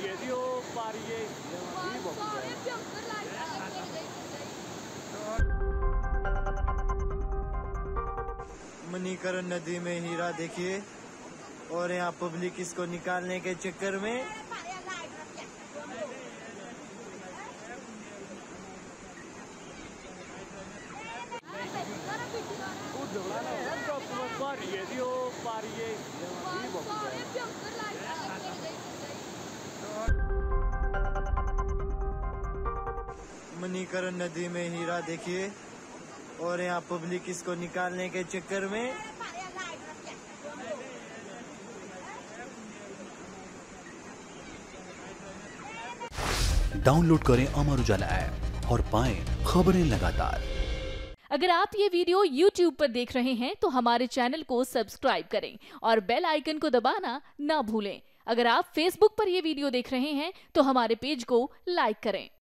मणिकरण नदी में हीरा देखिए, और यहाँ पब्लिक इसको निकालने के चक्कर में मणिकरण नदी में हीरा देखिए, और यहाँ पब्लिक इसको निकालने के चक्कर में डाउनलोड करें अमर उजाला ऐप और पाएं खबरें लगातार। अगर आप ये वीडियो YouTube पर देख रहे हैं तो हमारे चैनल को सब्सक्राइब करें और बेल आइकन को दबाना ना भूलें। अगर आप Facebook पर ये वीडियो देख रहे हैं तो हमारे पेज को लाइक करें।